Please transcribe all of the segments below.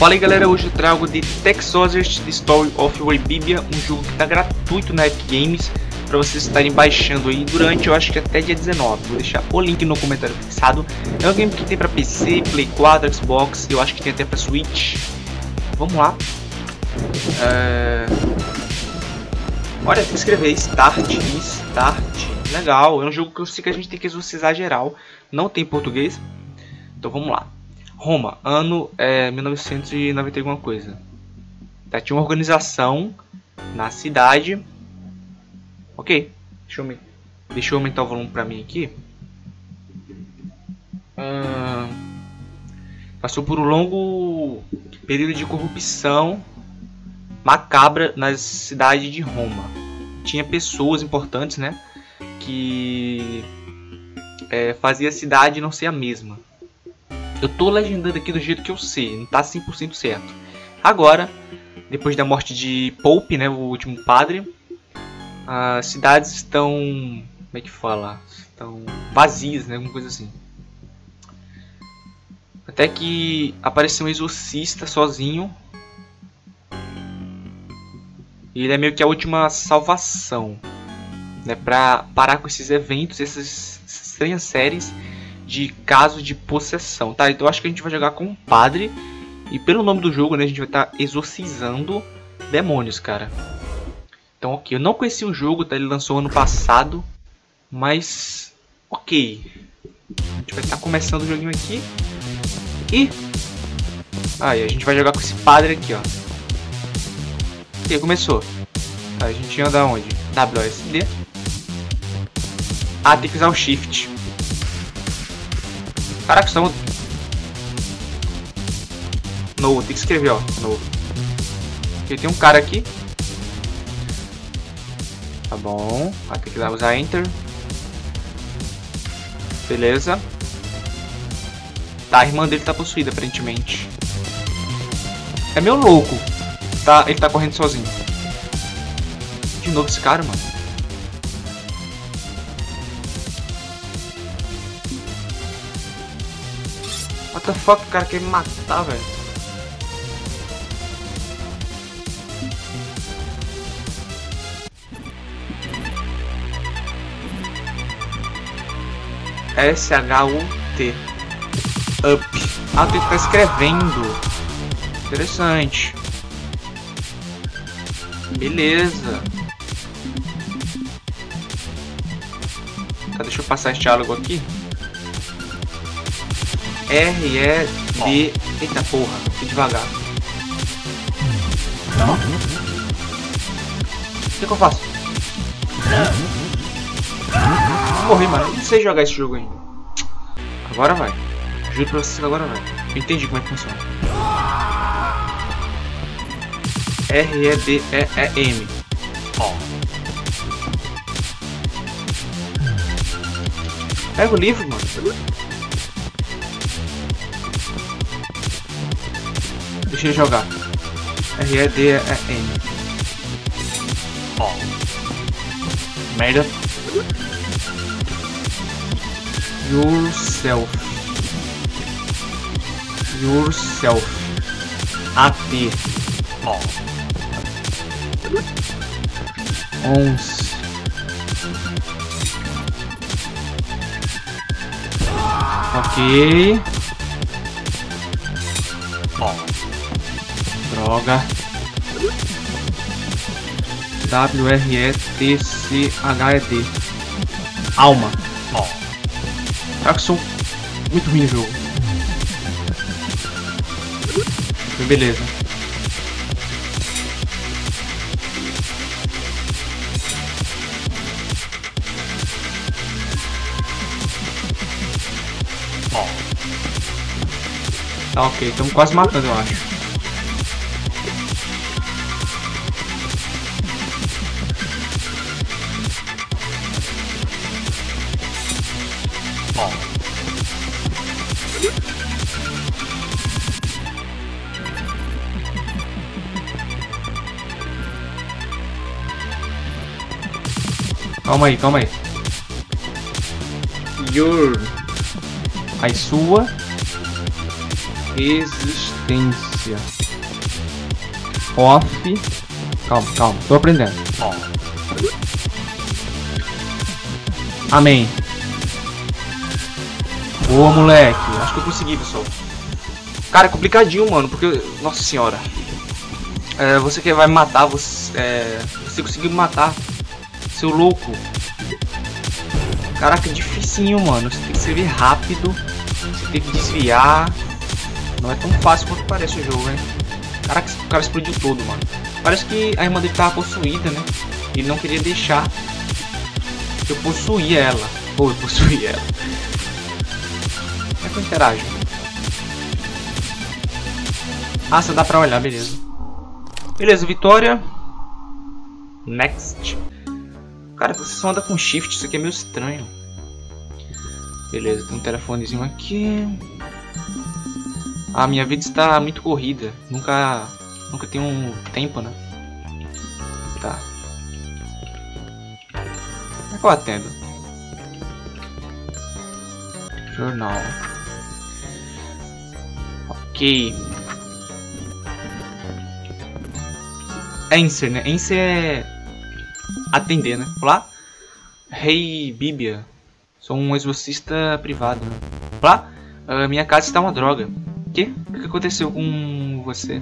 Fala aí galera, hoje eu trago The Texorcist The Story of Raybibiya, um jogo que está gratuito na Epic Games para vocês estarem baixando aí durante, eu acho que até dia 19. Vou deixar o link no comentário fixado. É um game que tem para PC, Play 4, Xbox, eu acho que tem até para Switch. Vamos lá. Olha, tem que escrever Start. Legal, é um jogo que eu sei que a gente tem que exorcizar geral. Não tem português. Então vamos lá. Roma, ano 1990 alguma coisa. Tá, tinha uma organização na cidade. Ok, deixa eu aumentar o volume pra mim aqui. Passou por um longo período de corrupção macabra na cidade de Roma. Tinha pessoas importantes, né, que fazia a cidade não ser a mesma. Eu tô legendando aqui do jeito que eu sei, não tá 100% certo. Agora, depois da morte de Pope, né, o último padre, as cidades estão, como é que fala? Estão vazias, né, alguma coisa assim. Até que apareceu um exorcista sozinho. E ele é meio que a última salvação, né, pra parar com esses eventos, essas estranhas séries de casos de possessão, tá? Então eu acho que a gente vai jogar com um padre. E pelo nome do jogo, né, a gente vai estar exorcizando demônios, cara. Então ok, eu não conheci o jogo, tá? Ele lançou ano passado. Mas ok, a gente vai estar começando o joguinho aqui. E aí a gente vai jogar com esse padre aqui, ó. Ok, começou. Tá, a gente anda onde? WSD. Ah, tem que usar o Shift. Caraca, estamos... No, tem que escrever, ó. No. Ok, tem um cara aqui. Tá bom. Ah, tem que usar Enter. Beleza. Tá, a irmã dele tá possuída, aparentemente. É meio louco. Tá, ele tá correndo sozinho. De novo esse cara, mano. What the fuck, o cara quer me matar, velho. S-H-U-T. Up. Ah, tem que ficar escrevendo. Interessante. Beleza. Tá, deixa eu passar esse diálogo aqui. R-E-D... Eita porra, que devagar. O que eu faço? Morri, mano. Eu não sei jogar esse jogo ainda. Agora vai. Juro pra vocês que agora vai. Eu entendi como é que funciona. R-E-D-E-E-M. Pega o livro, mano. Deixa ele jogar. R-E-D-E-M. Merda. Yourself. A-T. 11. Ok. Droga. W-R-E-T-C-H-E-D. Alma. Caraca, sou muito ruim no jogo. Beleza. Tá, ok, estamos quase matando, eu acho. Calma aí. Your. A sua existência. Off. Off. Calma, calma. Tô aprendendo. Amém. Boa, moleque. Acho que eu consegui, pessoal. Cara, é complicadinho, mano. Porque, nossa senhora. Você que vai me matar. Você conseguiu me matar. Seu louco. Caraca, é dificinho, mano. Você tem que escrever rápido. Você tem que desviar. Não é tão fácil quanto parece o jogo, hein? Caraca, o cara explodiu todo, mano. Parece que a irmã dele tava possuída, né? Ele não queria deixar que eu possuía ela. Ou eu possuía ela. Como é que eu interajo? Ah, só dá pra olhar, beleza. Beleza, vitória. Next. Cara, você só anda com shift, isso aqui é meio estranho. Beleza, tem um telefonezinho aqui. Ah, minha vida está muito corrida. Nunca tenho um tempo, né? Tá. Como é que eu atendo? Jornal. Ok. Answer, né? Answer é atender, né? Olá? Hey, Bíblia. Sou um exorcista privado, né? Olá? Minha casa está uma droga. O que aconteceu com você?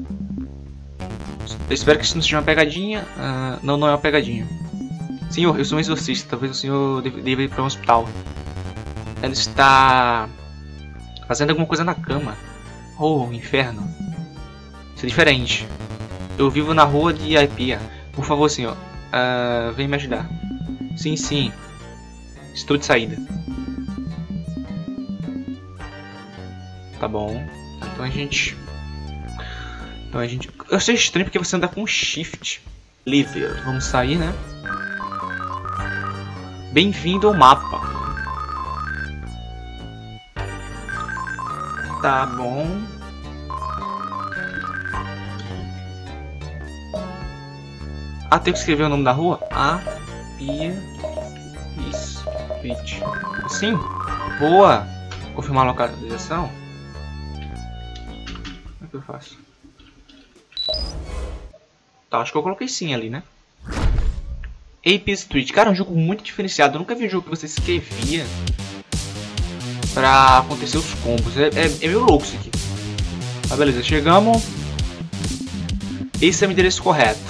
Eu espero que isso não seja uma pegadinha. Não é uma pegadinha. Senhor, eu sou um exorcista. Talvez o senhor deva ir para um hospital. Ela está fazendo alguma coisa na cama. Oh, inferno. Isso é diferente. Eu vivo na rua de Aipia. Por favor, senhor. Vem me ajudar. Sim, sim. Estou de saída. Tá bom. Então a gente... Eu sei estranho porque você anda com shift. Leave. Vamos sair, né? Bem-vindo ao mapa. Tá bom. Ah, tem que escrever o nome da rua? Aipia Street. Sim. Boa. Confirmar a localização. Como é que eu faço? Tá, acho que eu coloquei sim ali, né? Ape Street. Cara, é um jogo muito diferenciado. Eu nunca vi um jogo que você escrevia pra acontecer os combos. É meio louco isso aqui. Tá, beleza. Chegamos. Esse é o endereço correto.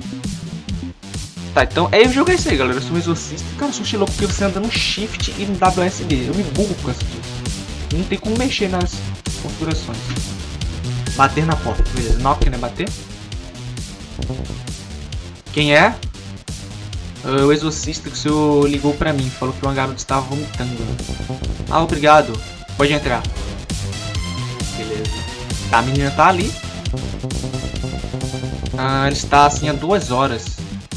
Tá, então... o jogo é esse aí, galera. Eu sou um exorcista. Cara, eu sou louco porque você anda no Shift e no WSD. Eu me bugo com isso aqui. Não tem como mexer nas configurações. Bater na porta. Beleza. Knock, né? Bater. Quem é? O exorcista que o senhor ligou pra mim. Falou que uma garota estava vomitando. Ah, obrigado. Pode entrar. Beleza. Tá, a menina tá ali. Ele está assim há 2 horas.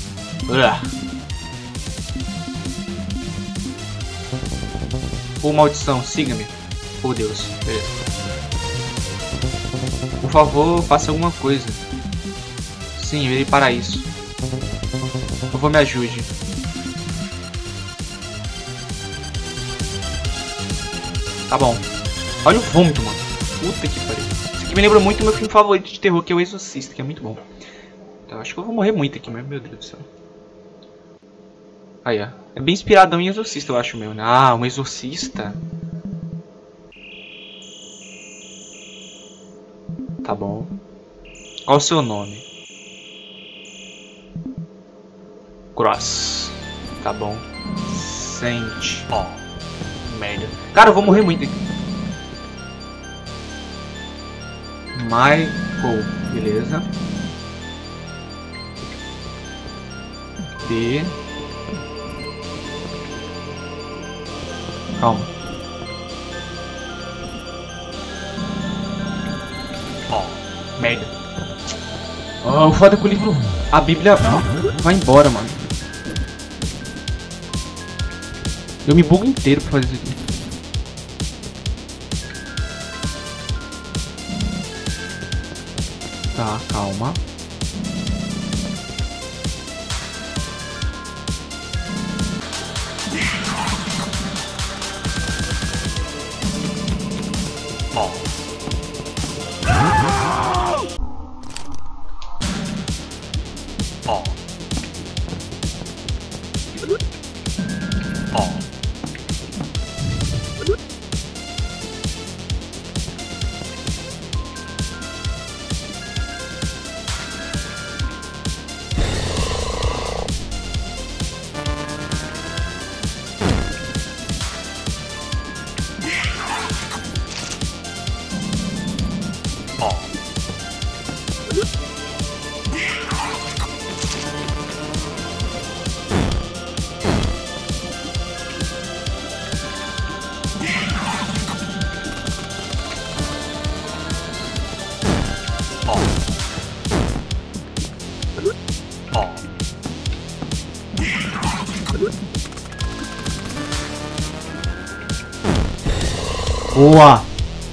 Ô, maldição, siga-me. Por Deus. Beleza. Por favor, faça alguma coisa. Sim, eu irei para isso. Por favor, me ajude. Tá bom. Olha o vômito, mano. Puta que pariu. Isso aqui me lembra muito o meu filme favorito de terror, que é o Exorcista, que é muito bom. Então, acho que eu vou morrer muito aqui, mas meu Deus do céu. Aí, ó. É bem inspiradão em Exorcista, eu acho mesmo, né? Ah, um Exorcista. Tá bom. Qual o seu nome? Cross. Tá bom. Sente. Ó. Merda. Cara, eu vou morrer muito aqui. Michael. Beleza. T. Calma. Ó. Merda. O foda é que o livro... A Bíblia vai embora, mano. Eu me bugo inteiro pra fazer isso aqui. Tá, calma. Ó. Boa!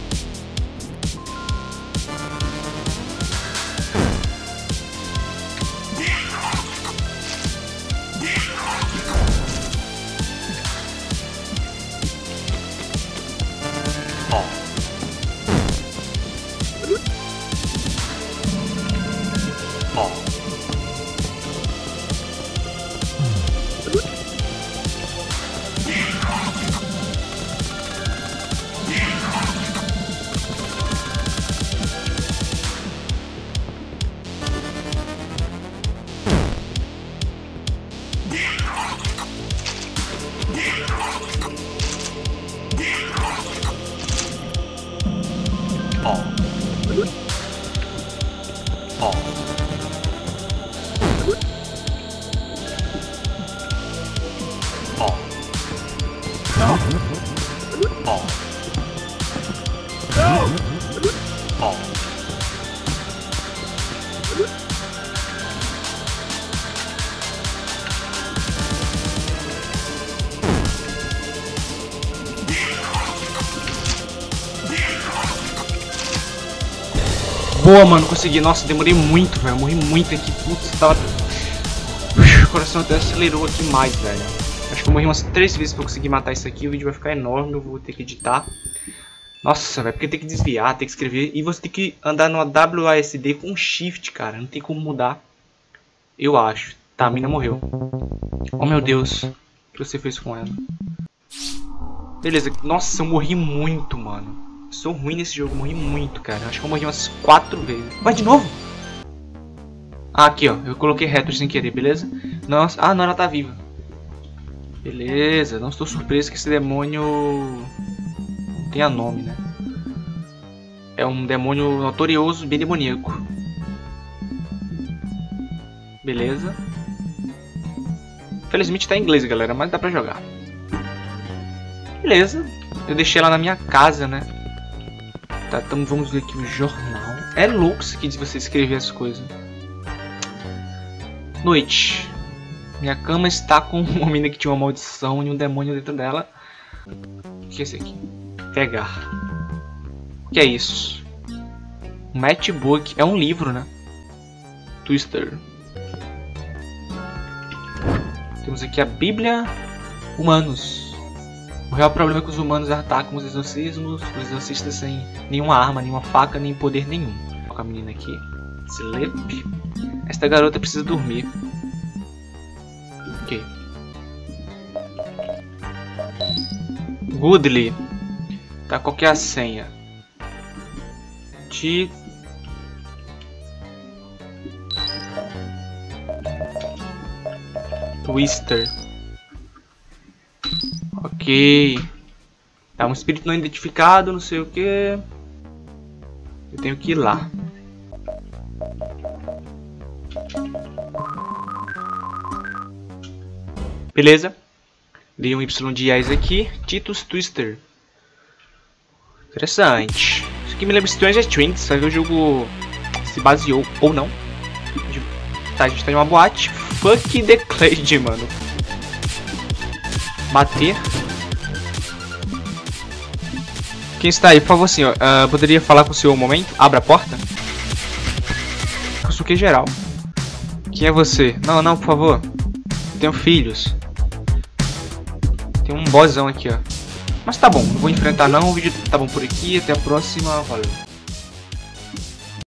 Boa, mano, consegui. Nossa, demorei muito, velho. Morri muito aqui. Putz, tava... O coração até acelerou aqui mais, velho. Acho que eu morri umas 3 vezes pra conseguir matar isso aqui. O vídeo vai ficar enorme, eu vou ter que editar. Nossa, velho, porque tem que desviar, tem que escrever. E você tem que andar no WASD com Shift, cara. Não tem como mudar. Eu acho. Tá, a mina morreu. Oh, meu Deus. O que você fez com ela? Beleza. Nossa, eu morri muito, mano. Sou ruim nesse jogo, morri muito, cara. Acho que eu morri umas 4 vezes. Vai de novo? Ah, aqui, ó. Eu coloquei retro sem querer, beleza? Nossa. Ah, não, ela tá viva. Beleza. Não estou surpreso que esse demônio... não tenha nome, né? É um demônio notorioso, bem demoníaco. Beleza. Infelizmente tá em inglês, galera, mas dá pra jogar. Beleza. Eu deixei ela na minha casa, né? Tá, então vamos ver aqui o jornal. É louco isso aqui de você escrever as coisas. Noite. Minha cama está com uma menina que tinha uma maldição e um demônio dentro dela. O que é isso aqui? Pegar. O que é isso? Matchbook. É um livro, né? Twister. Temos aqui a Bíblia. Humanos. O real problema é que os humanos atacam os exorcismos, os exorcistas sem nenhuma arma, nenhuma faca, nem poder nenhum. Coloca a menina aqui. Sleep. Esta garota precisa dormir. Ok. Goodly. Tá, qual que é a senha? Twister. Ok. Tá, um espírito não identificado, não sei o que. Eu tenho que ir lá. Beleza. Dei um Y de IAs aqui. Titus Twister. Interessante. Isso aqui me lembra Stranger Things. Sabe que o jogo se baseou ou não. Tá, a gente tá em uma boate. Fuck the Clade, mano. Bater. Quem está aí, por favor, senhor? Poderia falar com o senhor um momento? Abra a porta. Eu sou que geral. Quem é você? Não, não, por favor. Eu tenho filhos. Tem um bossão aqui, ó. Mas tá bom, não vou enfrentar não. O vídeo tá bom por aqui. Até a próxima. Valeu.